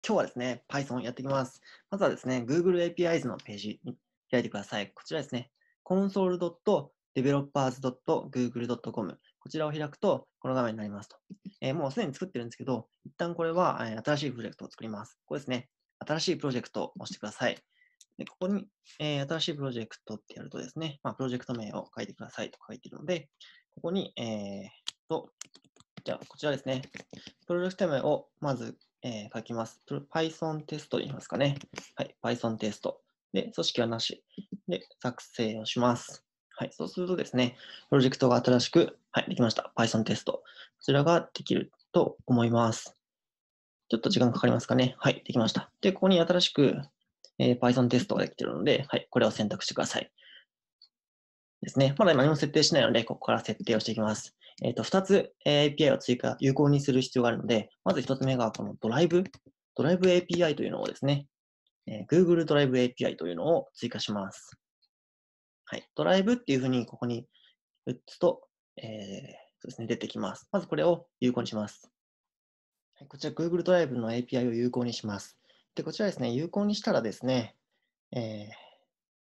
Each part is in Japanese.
今日はですね、Python やっていきます。まずはですね、Google APIs のページに開いてください。こちらですね、console.developers.google.com こちらを開くと、この画面になりますと。もうすでに作ってるんですけど、一旦これは、新しいプロジェクトを作ります。ここですね、新しいプロジェクトを押してください。で、ここに、新しいプロジェクトってやるとですね、プロジェクト名を書いてくださいと書いているので、ここに、じゃあ、こちらですね。プロジェクト名をまず、書きます。Python テストで言いますかね。はい、Python テスト。で、組織はなし。で、作成をします。はい、そうするとですね、プロジェクトが新しく、はい、できました。Python テスト。こちらができると思います。ちょっと時間かかりますかね。はい、できました。で、ここに新しく、Python テストができているので、はい、これを選択してください。ですね。まだ何も設定しないので、ここから設定をしていきます。2つ API を有効にする必要があるので、まず1つ目がこのドライブ API というのをですね、Google ドライブ API というのを追加します。はい。ドライブっていうふうにここに打つと、そうですね、出てきます。まずこれを有効にします。はい、こちら Google ドライブの API を有効にします。で、こちらですね、有効にしたらですね、えー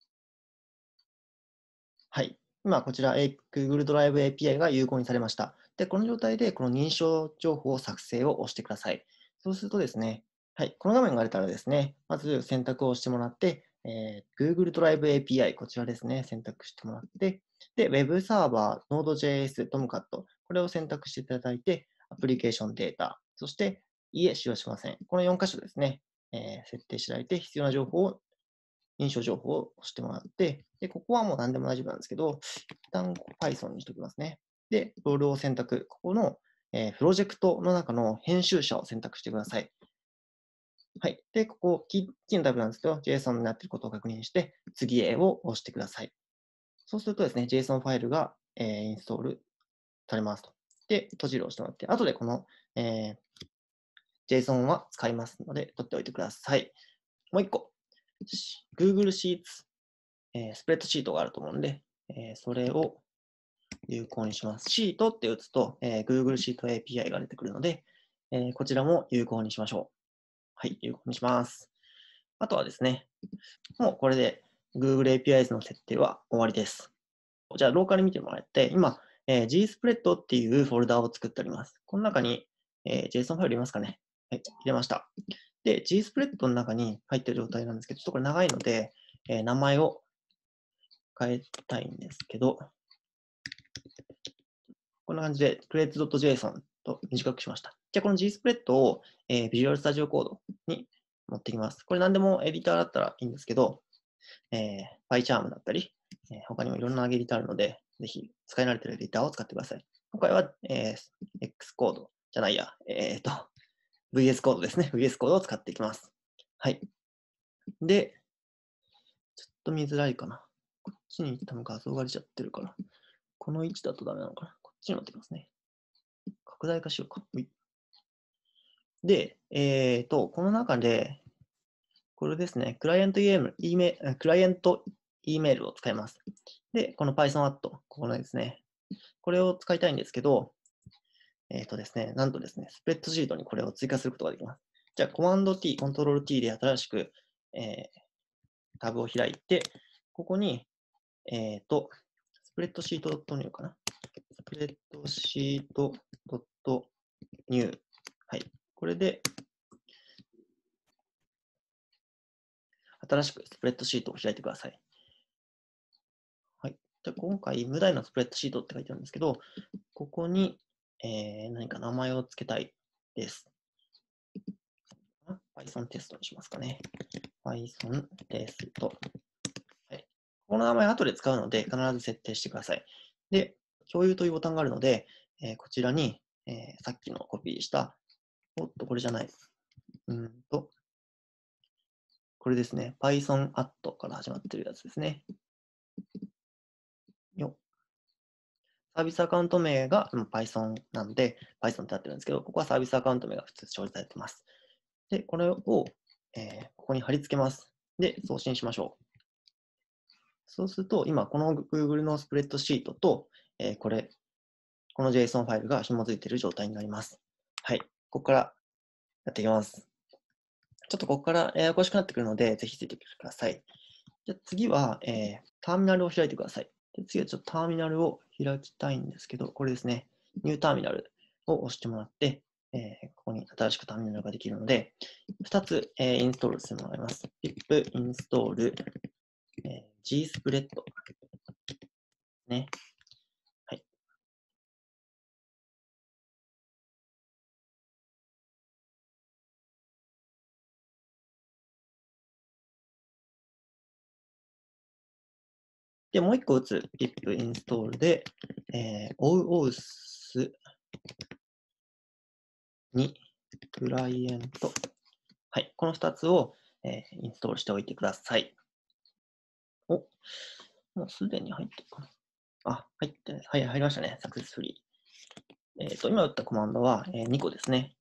はい。今、こちら、Google ドライブ API が有効にされました。で、この状態で、この認証情報を作成を押してください。そうするとですね、はい、この画面が出たらですね、まず選択をしてもらって、Google ドライブ API、こちらですね、選択してもらって、で、Web サーバー、Node.js、Tomcat、これを選択していただいて、アプリケーションデータ、そして、いいえ、使用しません。この4箇所ですね、設定していただいて、必要な情報を認証情報を押してもらって、で、ここはもう何でも大丈夫なんですけど、一旦 Python にしておきますね。で、ロールを選択。ここの、プロジェクトの中の編集者を選択してください。はい。で、ここ、キーのタイプなんですけど、JSON になっていることを確認して、次へを押してください。そうするとですね、JSON ファイルが、インストールされますと。で、閉じるをしてもらって、後でこの、JSON は使いますので、取っておいてください。もう一個、Google Sheets スプレッドシートがあると思うんで、それを有効にします。シートって打つと、Google シート API が出てくるので、こちらも有効にしましょう。はい、有効にします。あとはですね、もうこれで Google APIs の設定は終わりです。じゃあ、ローカル見てもらって、今、GSpread っていうフォルダを作っております。この中に、JSON ファイル入れますかね。はい、入れました。で、GSpread の中に入っている状態なんですけど、ちょっとこれ長いので、名前を変えたいんですけど、こんな感じで create.json と短くしました。じゃあ、この GSpread を、Visual Studio Code に持ってきます。これ何でもエディターだったらいいんですけど、PyCharm だったり、他にもいろんなエディターあるので、ぜひ使い慣れているエディターを使ってください。今回は、Xcode じゃないや、VS Code ですね。VS Code を使っていきます。はい。で、ちょっと見づらいかな。こっちに多分画像が出ちゃってるから、この位置だとダメなのかな。こっちに持ってきますね。拡大化しようか。で、この中で、これですね、クライアント E メールを使います。で、この Python ここのですね、これを使いたいんですけど、ですね、なんとですね、スプレッドシートにこれを追加することができます。じゃあ、コマンド T、コントロール T で新しく、タブを開いて、ここに、スプレッドシート .new かな。スプレッドシート .new。はい。これで、新しくスプレッドシートを開いてください。はい。じゃ今回、無題のスプレッドシートって書いてあるんですけど、ここに、何か名前を付けたいです。Python テストにしますかね。Python テスト。はい。この名前後で使うので、必ず設定してください。で、共有というボタンがあるので、こちらに、さっきのコピーした、これじゃない。これですね。Python から始まってるやつですね。よサービスアカウント名が Python なんで、Python ってなってるんですけど、ここはサービスアカウント名が普通表示されています。で、これを、ここに貼り付けます。で、送信しましょう。そうすると、今、この Google のスプレッドシートと、この JSON ファイルが紐づいている状態になります。はい。ここからやっていきます。 ちょっとここからややこしくなってくるので、ぜひついてきてください。じゃあ次は、ターミナルを開いてください。で次はちょっとターミナルを開きたいんですけど、これですね。ニューターミナルを押してもらって、ここに新しくターミナルができるので、2つ、インストールしてもらいます。pip インストール、gspread ね。はい。で、もう一個打つ pip インストールで、OAuth にクライアント。はい。この2つを、インストールしておいてください。お、もうすでに入ってるかな。あ、入ってない。はい、入りましたね。サクセスフリー。今打ったコマンドは、2個ですね。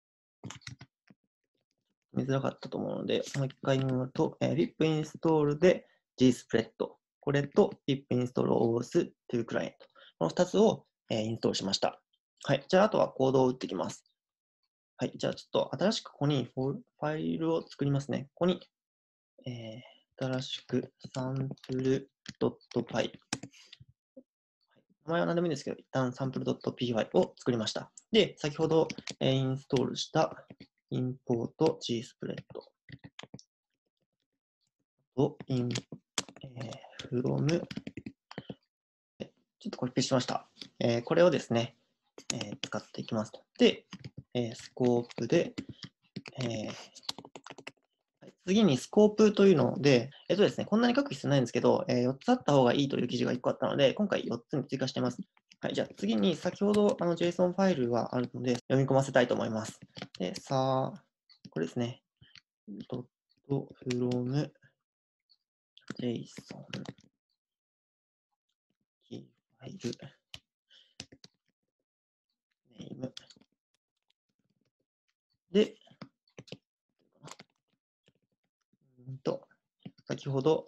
見づらかったと思うので、もう一回読むと、pip インストールで gspread。これと pip インストール OAuth というクライアント。この2つを、インストールしました。はい。じゃあ、あとはコードを打っていきます。はい。じゃあ、ちょっと新しくここにファイルを作りますね。ここに、新しくサンプル .py。名前は何でもいいんですけど、一旦サンプル .py を作りました。で、先ほど、インストールしたインポート gspread とfrom ちょっとコピペしました。これをですね、使っていきますと。で、スコープで、次にスコープというので、ですね、こんなに書く必要ないんですけど、4つあった方がいいという記事が1個あったので、今回4つに追加しています。はい、じゃあ次に先ほどJSON ファイルがあるので、読み込ませたいと思います。で、さあ、これですね。.from JSON キーファイルネームで、先ほど、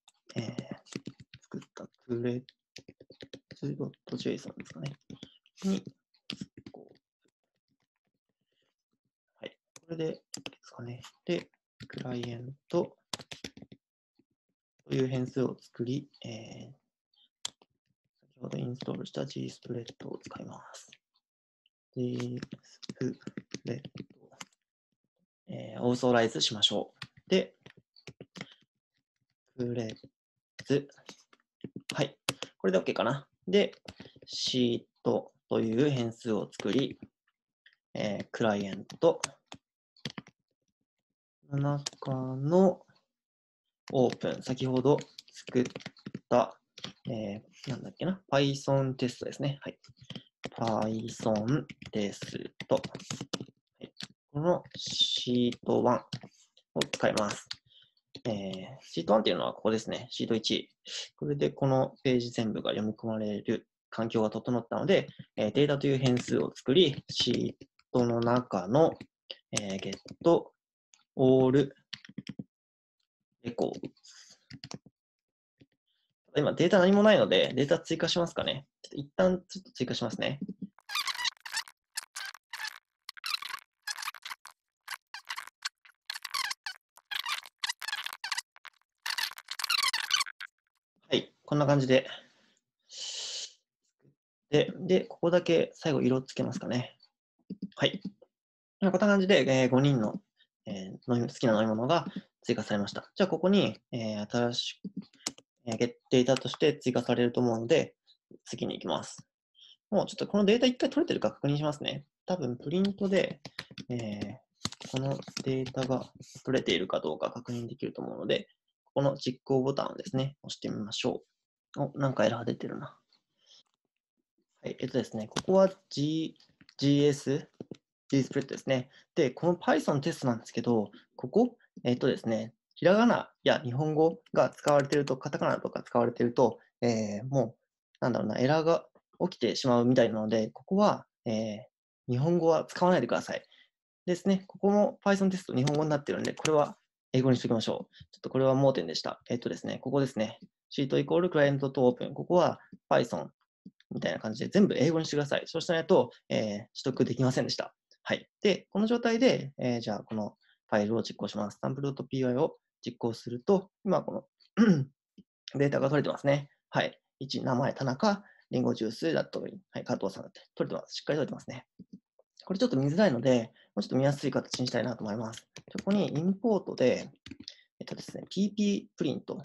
作ったクレッツ .json ですかね。に、はい。これで、ですかね。で、クライアントという変数を作り、先ほどインストールした gspread を使います。gspread、オーソライズしましょう。で、クレッツ。はい。これで OK かな。で、シートという変数を作り、クライアントの中のオープン、先ほど作った、なんだっけな、Python テストですね。はい。Python テスト。はい、このシート1を使います。シート1っていうのはここですね。シート1。これでこのページ全部が読み込まれる環境が整ったので、データという変数を作り、シートの中の、get all records。今データ何もないので、データ追加しますかね。ちょっと一旦ちょっと追加しますね。はい、こんな感じで。で、ここだけ最後色つけますかね。はい。こんな感じで、5人の、好きな飲み物が追加されました。じゃあ、ここに、新しく、データとして追加されると思うので、次に行きます。もうちょっとこのデータ一回取れてるか確認しますね。多分、プリントで、このデータが取れているかどうか確認できると思うので、ここの実行ボタンをですね、押してみましょう。なんかエラー出てるな。はい、ですね、ここは GS、gspread ですね。で、この Python テストなんですけど、ここ、ですね、ひらがなや日本語が使われていると、カタカナとか使われていると、もう、なんだろうな、エラーが起きてしまうみたいなので、ここは、日本語は使わないでください。ですね、ここも Python テスト日本語になっているので、これは英語にしておきましょう。ちょっとこれは盲点でした。ですね、ここですね。シートイコールクライアントとオープン。ここは Python みたいな感じで全部英語にしてください。そうしたないと、取得できませんでした。はい。で、この状態で、じゃあ、このファイルを実行します。sample.py を実行すると、今このデータが取れてますね。はい。1、名前、田中、リンゴジュースだと、はい、加藤さんだって取れてます。しっかり取れてますね。これちょっと見づらいので、もうちょっと見やすい形にしたいなと思います。ここにインポートで、ですね、pp プリント、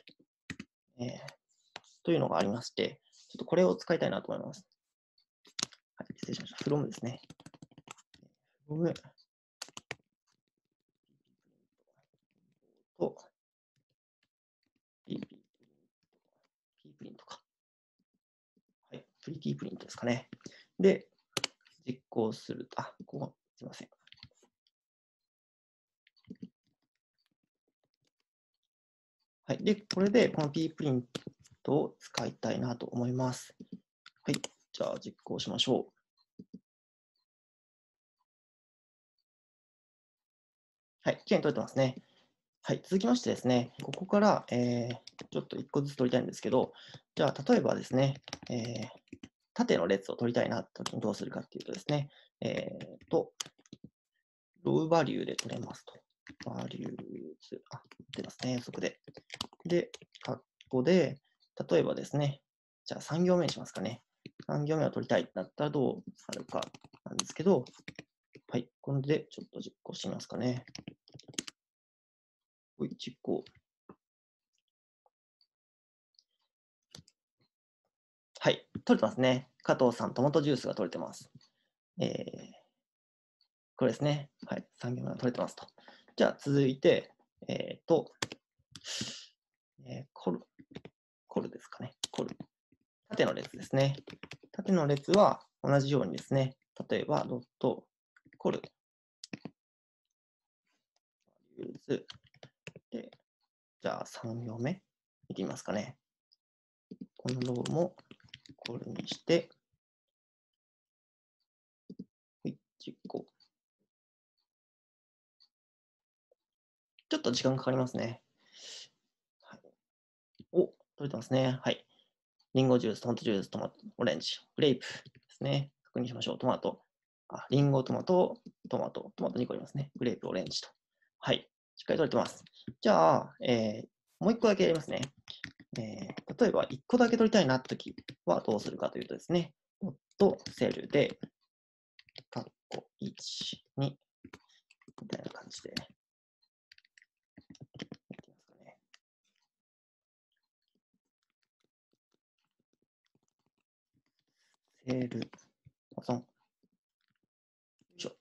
というのがありまして、ちょっとこれを使いたいなと思います。はい、失礼しました。from ですね。from と pp プリントか。はい、プリティプリントですかね。で、実行すると、ここ、すいません。はい。で、これでこの p プリントを使いたいなと思います。はい。じゃあ実行しましょう。はい。きれいに取れてますね。はい。続きましてですね、ここから、ちょっと1個ずつ取りたいんですけど、じゃあ例えばですね、縦の列を取りたいなときにどうするかっていうとですね、ローバリューで取れますと。バリューズ、出ますね、そこで。で、括弧で、例えばですね、じゃあ3行目にしますかね。3行目を取りたいってなったらどうなるかなんですけど、はい、これでちょっと実行してみますかね。実行。はい、取れてますね。加藤さん、トマトジュースが取れてます。これですね。はい、3行目が取れてますと。じゃあ続いて、コルですかね。コル。縦の列ですね。縦の列は同じようにですね、例えば、ドット、コル、ユーズ、で、じゃあ3行目、見てみますかね。このローもコルにして、実行。ちょっと時間かかりますね。はい、取れてますね。はい。リンゴジュース、トマトジュース、トマト、オレンジ、グレープですね。確認しましょう。トマト。リンゴ、トマト、トマト2個ありますね。グレープ、オレンジと。はい。しっかり取れてます。じゃあ、もう1個だけやりますね。例えば1個だけ取りたいなときはどうするかというとですね、セルで、カッコ1、2、みたいな感じで、やってみますかね。セール、保存。よいしょ。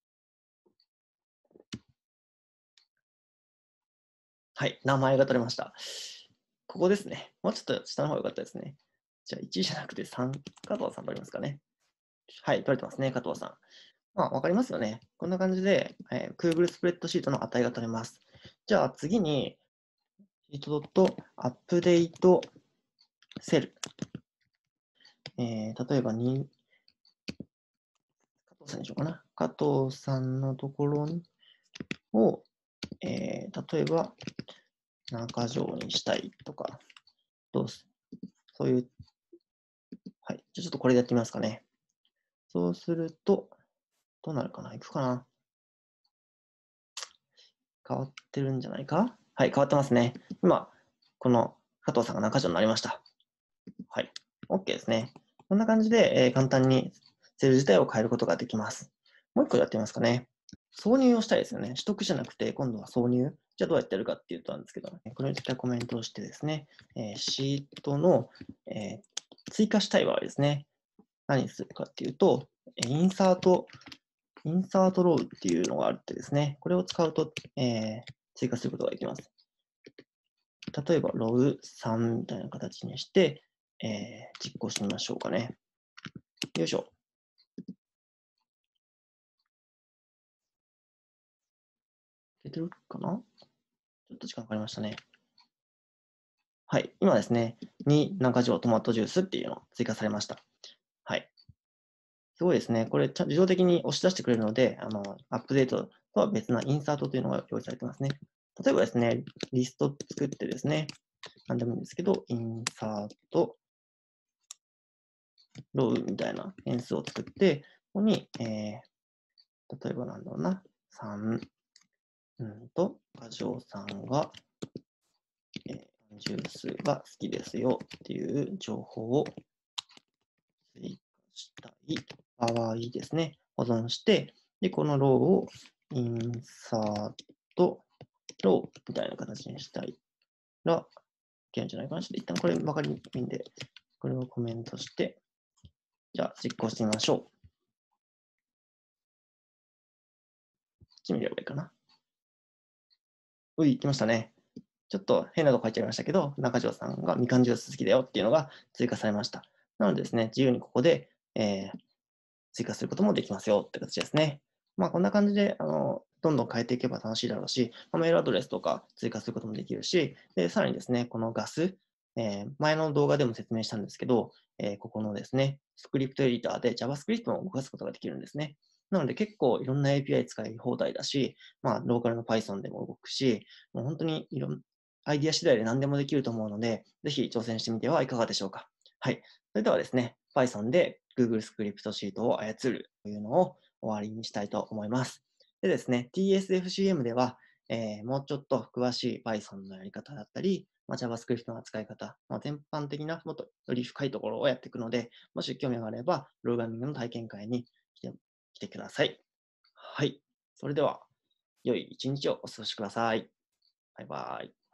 はい、名前が取れました。ここですね。もうちょっと下の方が良かったですね。じゃあ1じゃなくて3、加藤さん取りますかね。はい、取れてますね、加藤さん。わかりますよね。こんな感じで、Google スプレッドシートの値が取れます。じゃあ次に、シートドットアップデートセル。例えばに、加藤さんにしようかな。加藤さんのところを、例えば中条にしたいとか、そういう、はい。じゃあちょっとこれでやってみますかね。そうすると、どうなるかな？いくかな？変わってるんじゃないか？はい、変わってますね。今、この加藤さんが中条になりました。はい。OK ですね。こんな感じで、簡単にセル自体を変えることができます。もう一個やってみますかね。挿入をしたいですよね。取得じゃなくて、今度は挿入。じゃあどうやってやるかっていうとなんですけど、これに絶対コメントをしてですね、シートの、追加したい場合ですね。何するかっていうと、インサートローっていうのがあってですね、これを使うと、追加することができます。例えば、ログ3みたいな形にして、実行してみましょうかね。よいしょ。出てるかな？ちょっと時間かかりましたね。はい。今ですね、に中条トマトジュースっていうのを追加されました。はい。すごいですね。これ、自動的に押し出してくれるので、アップデートとは別なインサートというのが表示されてますね。例えばですね、リスト作ってですね、なんでもいいんですけど、インサート、ローみたいな変数を作って、ここに、例えばなんだろうな、3、 過剰さんが、ジュースが好きですよっていう情報を追加したい場合ですね。保存して、で、このローをインサートローみたいな形にしたいら、いけるんじゃないかな。ちょっと一旦これ分かりにくいんで、これをコメントして、じゃあ実行してみましょう。決めればいいかな。来ましたね。ちょっと変なとこ入っちゃいましたけど、中条さんがみかんジュース好きだよっていうのが追加されました。なのでですね、自由にここで、追加することもできますよって形ですね。まあ、こんな感じで、どんどん変えていけば楽しいだろうし、メールアドレスとか追加することもできるし、で、さらにですね、このガス、前の動画でも説明したんですけど、ここのですね、スクリプトエディターで JavaScript も動かすことができるんですね。なので結構いろんな API 使い放題だし、まあ、ローカルの Python でも動くし、もう本当にアイディア次第で何でもできると思うので、ぜひ挑戦してみてはいかがでしょうか。はい。それではですね、Python で Google スクリプトシートを操るというのを終わりにしたいと思います。でですね、TSFCM では、もうちょっと詳しい Python のやり方だったり、JavaScript の扱い方、全般的なもっとより深いところをやっていくので、もし興味があれば、プログラミングの体験会に来てください。はい。それでは、良い一日をお過ごしください。バイバイ。